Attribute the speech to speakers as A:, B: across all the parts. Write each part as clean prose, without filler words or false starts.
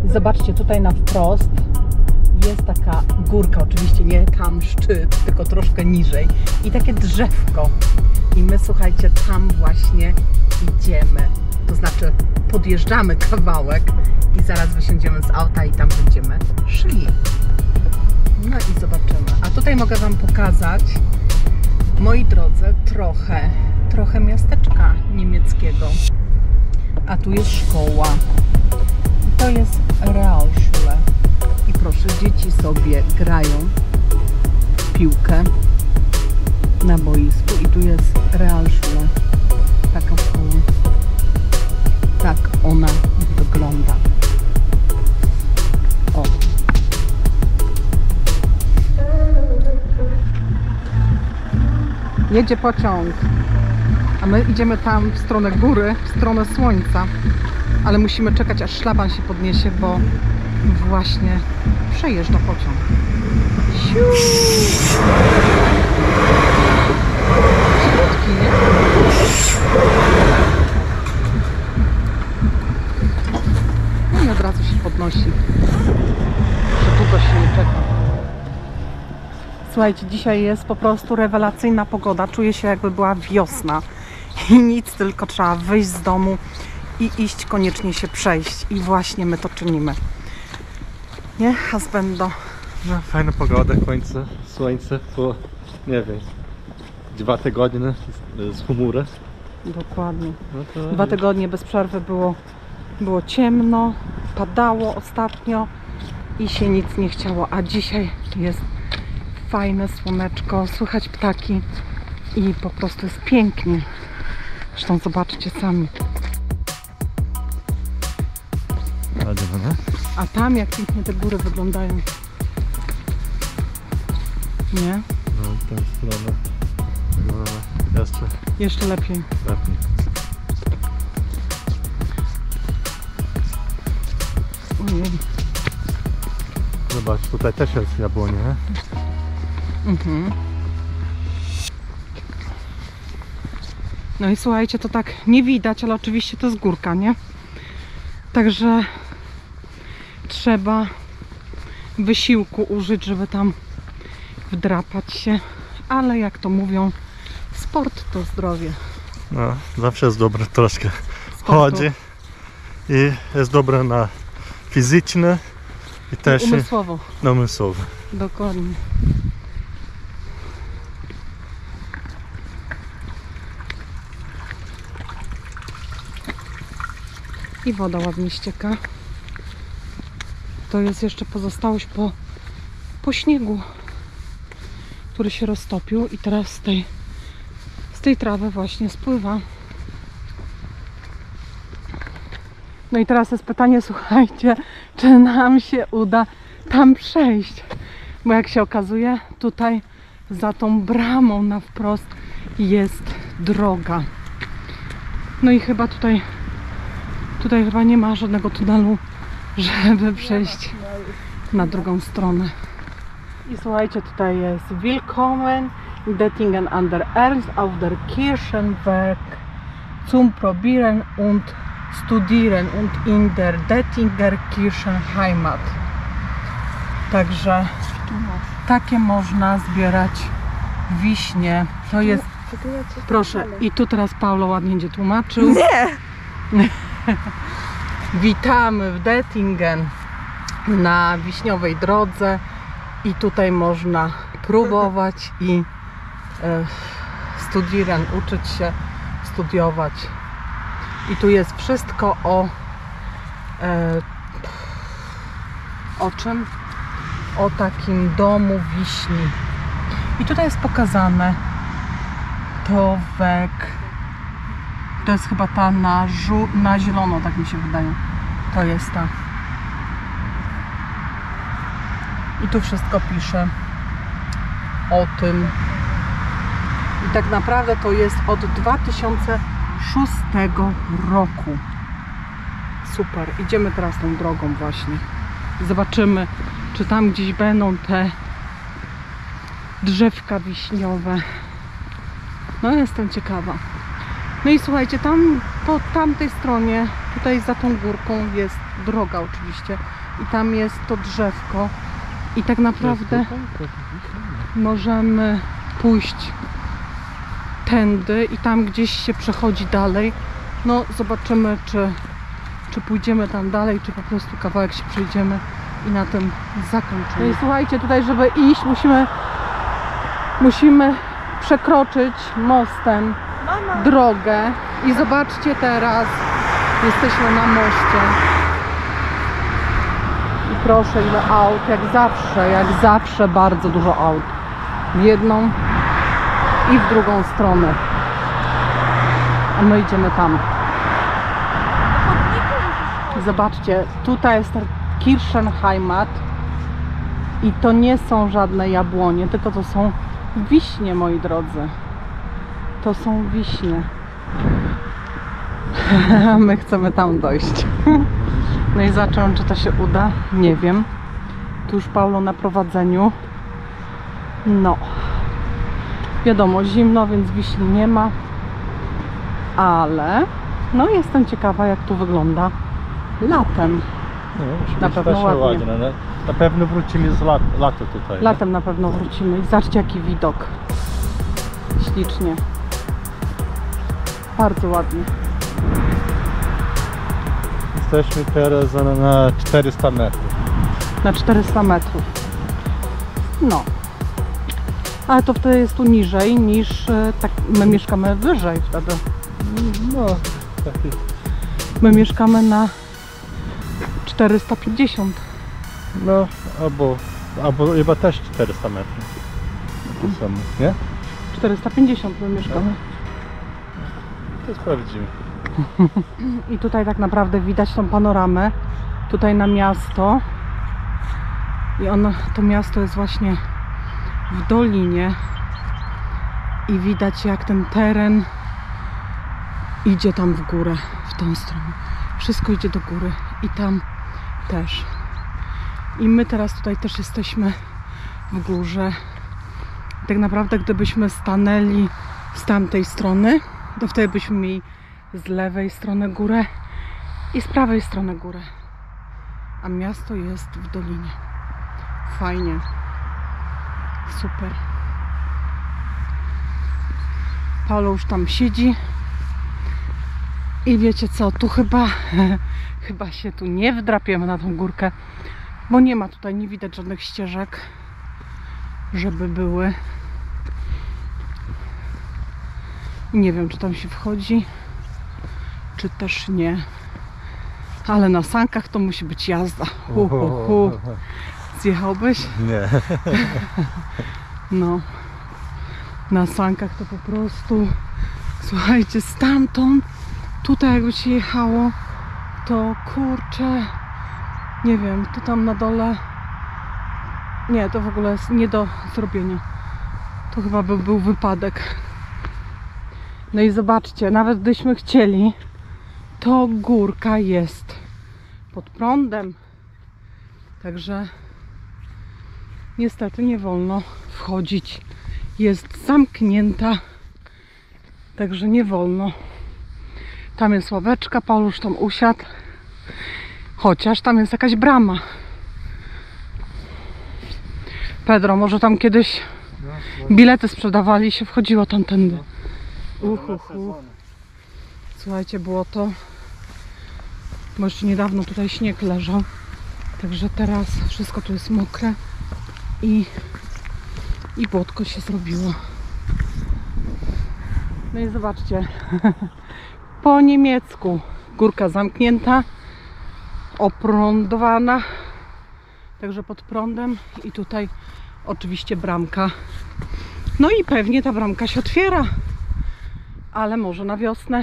A: Zobaczcie, tutaj na wprost jest taka górka, oczywiście nie tam szczyt, tylko troszkę niżej i takie drzewko. I my, słuchajcie, tam właśnie idziemy. To znaczy podjeżdżamy kawałek i zaraz wysiądziemy z auta i tam będziemy szli. No i zobaczymy. A tutaj mogę Wam pokazać, moi drodzy, trochę miasteczka niemieckiego. A tu jest szkoła. To jest Realschule. I proszę, dzieci sobie grają w piłkę na boisku. I tu jest Realschule. Taka szkoła. Tak ona wygląda. O. Jedzie pociąg. A my idziemy tam w stronę góry, w stronę słońca. Ale musimy czekać, aż szlaban się podniesie, bo właśnie przejeżdża pociąg. Siu! Środki, nie? No i od razu się podnosi. Że długo się nie czeka. Słuchajcie, dzisiaj jest po prostu rewelacyjna pogoda. Czuję się, jakby była wiosna. I nic, tylko trzeba wyjść z domu i iść, koniecznie się przejść. I właśnie my to czynimy. Nie, husbando?
B: No, fajna pogoda, słońce po, nie wiem, 2 tygodnie z chmury.
A: Dokładnie.
B: No to
A: 2 tygodnie bez przerwy było ciemno, padało ostatnio i się nic nie chciało. A dzisiaj jest fajne słoneczko, słychać ptaki i po prostu jest pięknie. Zresztą zobaczcie sami. A tam jak pięknie te góry wyglądają. Nie?
B: No, tę stronę. No,
A: jeszcze lepiej. Ojej.
B: Zobacz, tutaj też jest jabłonie.
A: Mhm. No i słuchajcie, to tak nie widać, ale oczywiście to jest górka, nie? Także trzeba wysiłku użyć, żeby tam wdrapać się. Ale jak to mówią, sport to zdrowie.
B: No, zawsze jest dobre troszkę
A: Sportu.
B: chodzi i jest dobre na fizyczne i też
A: Umysłowo.
B: na umysłowe.
A: Dokładnie. I woda ładnie ścieka. To jest jeszcze pozostałość po śniegu, który się roztopił i teraz z tej trawy właśnie spływa. No i teraz jest pytanie, słuchajcie, czy nam się uda tam przejść. Bo jak się okazuje, tutaj za tą bramą na wprost jest droga. No i chyba tutaj chyba nie ma żadnego tunelu, żeby przejść na drugą stronę. I słuchajcie, tutaj jest Willkommen in Dettingen an der Ernst auf der Kirchenwerk zum Probieren und Studieren und in der Dettinger Kirchenheimat. Także takie można zbierać wiśnie. To jest, proszę, i tu teraz Paulo ładnie będzie tłumaczył.
C: Nie!
A: Witamy w Dettingen na wiśniowej drodze i tutaj można próbować i studieren, uczyć się, studiować. I tu jest wszystko o czym? O takim domu wiśni. I tutaj jest pokazane to jest chyba ta na zielono, tak mi się wydaje. To jest ta. I tu wszystko pisze o tym. I tak naprawdę to jest od 2006 roku. Super. Idziemy teraz tą drogą właśnie. Zobaczymy, czy tam gdzieś będą te drzewka wiśniowe. No jestem ciekawa. No i słuchajcie, tam po tamtej stronie tutaj za tą górką jest droga oczywiście i tam jest to drzewko i tak naprawdę możemy pójść tędy i tam gdzieś się przechodzi dalej. No zobaczymy, czy pójdziemy tam dalej, czy po prostu kawałek się przejdziemy i na tym zakończymy. No i słuchajcie, tutaj żeby iść musimy przekroczyć mostem drogę i zobaczcie teraz, jesteśmy na moście i proszę ile aut, jak zawsze bardzo dużo aut w jedną i w drugą stronę, a my idziemy tam. Zobaczcie, tutaj jest Kirchenheimat i to nie są żadne jabłonie, tylko to są wiśnie, moi drodzy. To są wiśnie. My chcemy tam dojść. No i zobaczymy, czy to się uda. Nie wiem. Tu już Paulo na prowadzeniu. No. Wiadomo, zimno, więc wiśni nie ma. Ale no jestem ciekawa, jak tu wygląda latem.
B: No,
A: na pewno ładnie.
B: No. Na pewno wrócimy z lato tutaj.
A: Latem na pewno wrócimy i zobaczcie jaki widok. Ślicznie. Bardzo ładnie.
B: Jesteśmy teraz na 400 metrów.
A: Na 400 metrów. No. Ale to wtedy jest tu niżej niż tak my mieszkamy wyżej wtedy.
B: No, taki.
A: My mieszkamy na 450.
B: No, albo chyba też 400 metrów. To samo, nie?
A: 450 my mieszkamy.
B: To sprawdzimy.
A: I tutaj tak naprawdę widać tą panoramę. Tutaj na miasto. I to miasto jest właśnie w dolinie. I widać jak ten teren idzie tam w górę, w tą stronę. Wszystko idzie do góry i tam też. I my teraz tutaj też jesteśmy w górze. Tak naprawdę gdybyśmy stanęli z tamtej strony, to wtedy byśmy mieli z lewej strony górę i z prawej strony górę. A miasto jest w dolinie. Fajnie. Super. Paulo już tam siedzi. I wiecie co, tu chyba się tu nie wdrapiemy na tą górkę, bo nie ma tutaj, nie widać żadnych ścieżek, żeby były. I nie wiem, czy tam się wchodzi, czy też nie. Ale na sankach to musi być jazda. Zjechałbyś?
B: Nie.
A: No. Na sankach to po prostu, słuchajcie, stamtąd tutaj jakby się jechało, to kurczę, nie wiem, to tam na dole, nie, to w ogóle jest nie do zrobienia. To chyba by był wypadek. No i zobaczcie, nawet gdyśmy chcieli, to górka jest pod prądem. Także niestety nie wolno wchodzić. Jest zamknięta, także nie wolno. Tam jest ławeczka, Paul już tam usiadł. Chociaż tam jest jakaś brama. Pedro, może tam kiedyś bilety sprzedawali i się wchodziło tamtędy. Słuchajcie, było to. Bo jeszcze niedawno tutaj śnieg leżał. Także teraz wszystko tu jest mokre i błotko się zrobiło. No i zobaczcie. Po niemiecku. Górka zamknięta, oprądowana, także pod prądem i tutaj oczywiście bramka. No i pewnie ta bramka się otwiera, ale może na wiosnę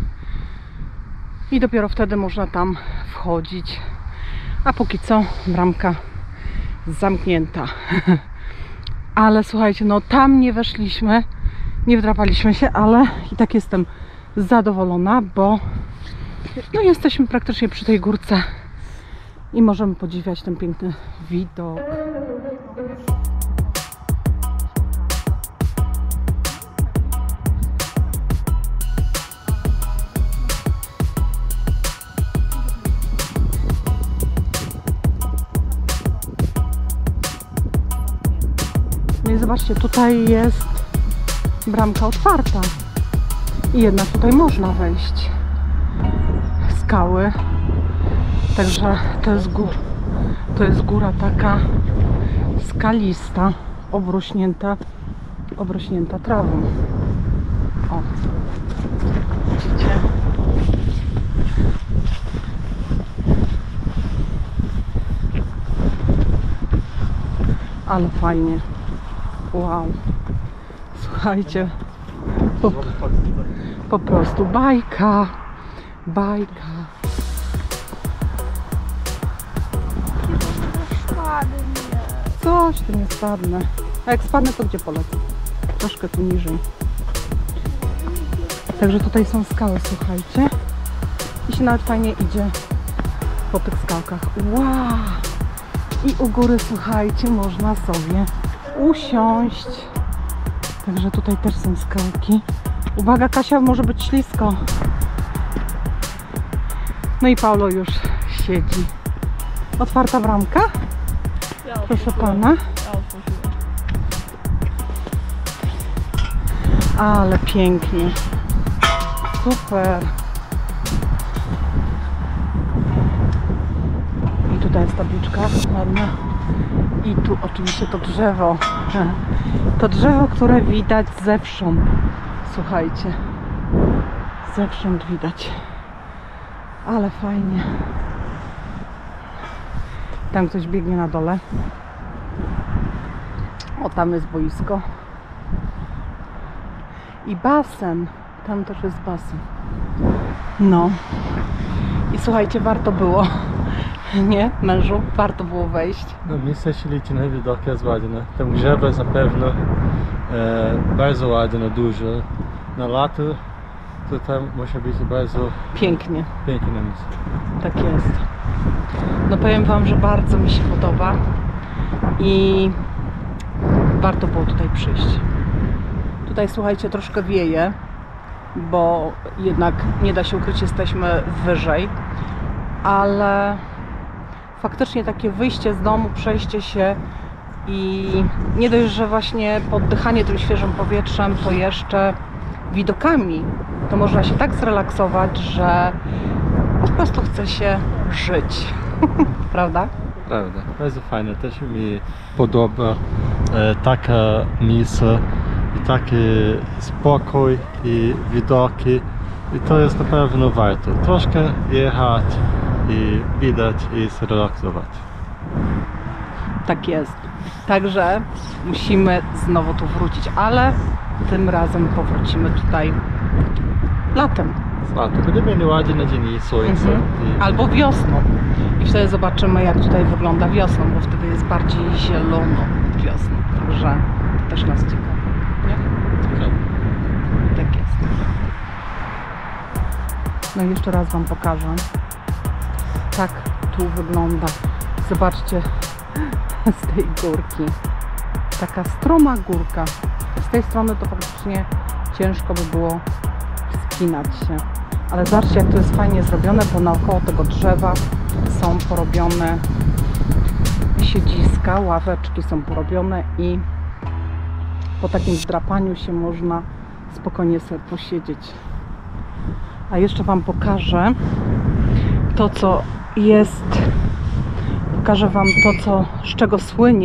A: i dopiero wtedy można tam wchodzić. A póki co bramka zamknięta. Ale słuchajcie, no tam nie weszliśmy, nie wdrapaliśmy się, ale i tak jestem zadowolona, bo no jesteśmy praktycznie przy tej górce i możemy podziwiać ten piękny widok. i zobaczcie, tutaj jest bramka otwarta. I jednak tutaj można wejść. Skały. Także to jest góra taka skalista, obrośnięta trawą. O, widzicie? Ale fajnie. Wow. Słuchajcie, po prostu bajka. Coś tu nie spadnę. A jak spadnę, to gdzie polecę? Troszkę tu niżej. Także tutaj są skały, słuchajcie. I się nawet fajnie idzie po tych skałkach. Wow! I u góry, słuchajcie, można sobie usiąść. Także tutaj też są skałki. Uwaga, Kasia, może być ślisko. No i Paulo już siedzi. Otwarta bramka? Proszę pana. Ale pięknie. Super. I tutaj jest tabliczka ładna. I tu oczywiście to drzewo. To drzewo, które widać zewsząd. Słuchajcie. Zewsząd widać. Ale fajnie. Tam ktoś biegnie na dole. O, tam jest boisko. I basen. Tam też jest basen. No. I słuchajcie, warto było. Nie, mężu? Warto było wejść.
B: No, miejsce się liczy, nie? Widok jest ładny. Tam grzewa jest na pewno bardzo ładne, duże. Na lato tutaj musi być bardzo
A: pięknie.
B: Piękne miejsce.
A: Tak jest. No powiem wam, że bardzo mi się podoba i warto było tutaj przyjść. Tutaj, słuchajcie, troszkę wieje, bo jednak nie da się ukryć, jesteśmy wyżej, ale faktycznie takie wyjście z domu, przejście się i nie dość, że właśnie poddychanie tym świeżym powietrzem, to jeszcze widokami, to można się tak zrelaksować, że po prostu chce się żyć. Prawda?
B: Prawda. Bardzo fajne. Też mi podoba taka miejsce i taki spokój i widoki. I to jest na pewno warto. Troszkę jechać i widać i zrelaksować.
A: Tak jest. Także musimy znowu tu wrócić, ale tym razem powrócimy tutaj latem.
B: Będziemy mieli ładny dzień i słońce.
A: Albo wiosną. I wtedy zobaczymy, jak tutaj wygląda wiosną, bo wtedy jest bardziej zielono wiosną. Także też nas ciekawi. Nie? Tak jest. No i jeszcze raz wam pokażę. Tak tu wygląda. Zobaczcie z tej górki. Taka stroma górka. Z tej strony to faktycznie ciężko by było wspinać się. Ale zobaczcie, jak to jest fajnie zrobione, bo naokoło tego drzewa są porobione siedziska, ławeczki są porobione i po takim zdrapaniu się można spokojnie sobie posiedzieć. A jeszcze wam pokażę to, co jest. Pokażę wam to, z czego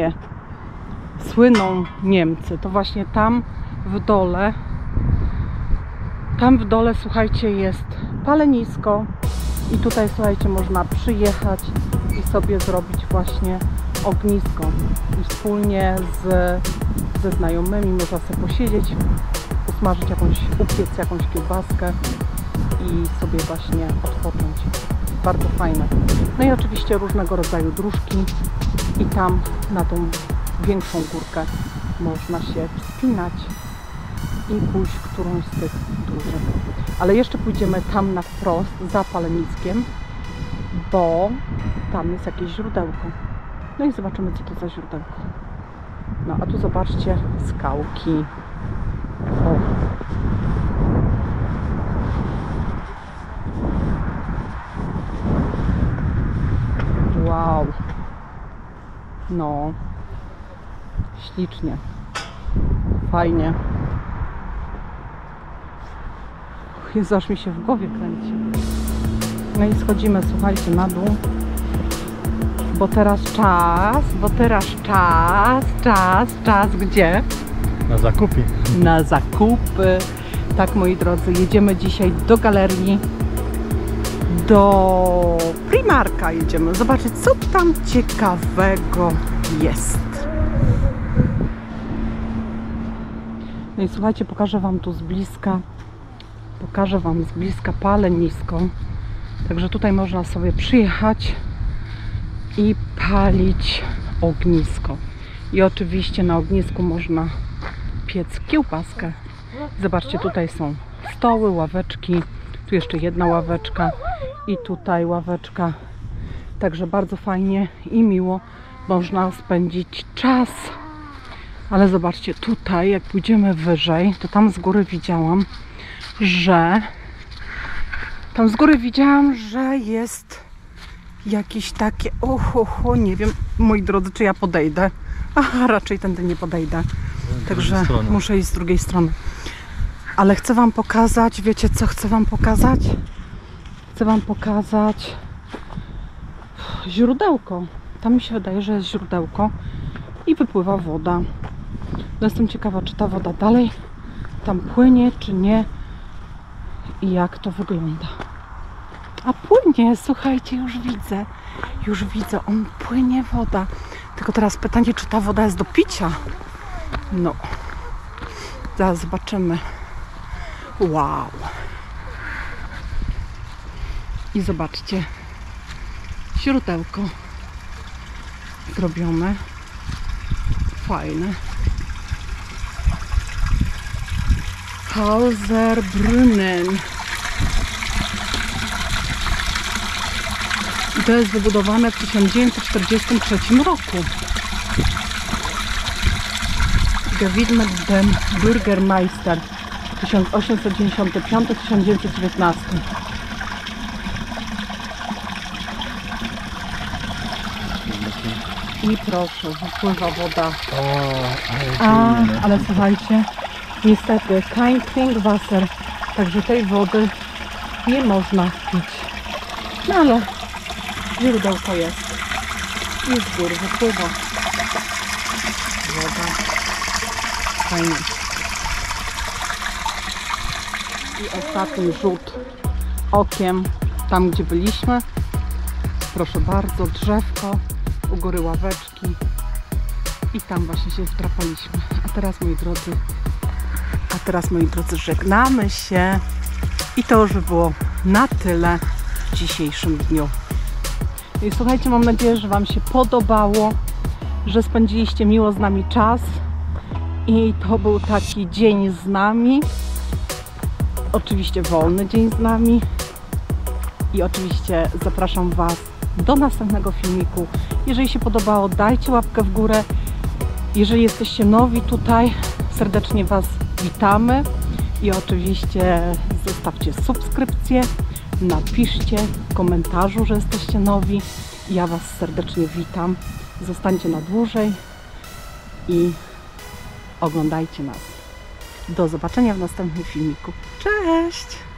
A: słyną Niemcy. To właśnie tam w dole. Tam w dole, słuchajcie, jest palenisko i tutaj, słuchajcie, można przyjechać i sobie zrobić właśnie ognisko i wspólnie ze znajomymi można sobie posiedzieć, usmażyć upiec jakąś kiełbaskę i sobie właśnie odpocząć. Bardzo fajne. No i oczywiście różnego rodzaju dróżki i tam na tą większą górkę można się wspinać i pójść którąś z tych dróżek. Ale jeszcze pójdziemy tam na wprost, za paleniskiem, bo tam jest jakieś źródełko. No i zobaczymy, co to za źródełko. No a tu zobaczcie skałki. O. Wow. No. Ślicznie. Fajnie. Jezu, aż mi się w głowie kręci. No i schodzimy, słuchajcie, na dół. Bo teraz czas, gdzie?
B: Na zakupy.
A: Na zakupy. Tak, moi drodzy, jedziemy dzisiaj do galerii, do Primarka jedziemy zobaczyć, co tam ciekawego jest. No i słuchajcie, pokażę wam tu z bliska. Palenisko. Także tutaj można sobie przyjechać i palić ognisko. I oczywiście na ognisku można piec kiełbaskę. Zobaczcie, tutaj są stoły, ławeczki. Tu jeszcze jedna ławeczka i tutaj ławeczka. Także bardzo fajnie i miło można spędzić czas. Ale zobaczcie, tutaj jak pójdziemy wyżej, to tam z góry widziałam, że jest jakieś takie, nie wiem, moi drodzy, czy ja podejdę. Aha, raczej tędy nie podejdę. Także muszę iść z drugiej strony. Ale chcę wam pokazać, wiecie co chcę wam pokazać? Chcę wam pokazać źródełko. Tam mi się wydaje, że jest źródełko i wypływa woda. No jestem ciekawa, czy ta woda dalej tam płynie, czy nie i jak to wygląda. A płynie, słuchajcie, już widzę, płynie woda. Tylko teraz pytanie, czy ta woda jest do picia? No, zaraz zobaczymy. Wow. I zobaczcie, źródełko zrobione, fajne. Hauserbrunnen. I to jest wybudowane w 1943 roku. Gewidmet dem Bürgermeister 1895-1919. I proszę, wypływa woda. Ale słuchajcie, niestety kein Trinkwasser, także tej wody nie można pić. No ale źródełko jest. I z góry wypływa woda. Fajnie. I ostatni rzut okiem tam, gdzie byliśmy. Proszę bardzo, drzewko, u góry ławeczki i tam właśnie się wdrapaliśmy. A teraz, moi drodzy, żegnamy się i to już było na tyle w dzisiejszym dniu. I słuchajcie, mam nadzieję, że wam się podobało, że spędziliście miło z nami czas i to był taki dzień z nami. Oczywiście wolny dzień z nami i oczywiście zapraszam was do następnego filmiku. Jeżeli się podobało, dajcie łapkę w górę. Jeżeli jesteście nowi tutaj, serdecznie was witamy i oczywiście zostawcie subskrypcję, napiszcie w komentarzu, że jesteście nowi. Ja was serdecznie witam. Zostańcie na dłużej i oglądajcie nas. Do zobaczenia w następnym filmiku. Cześć!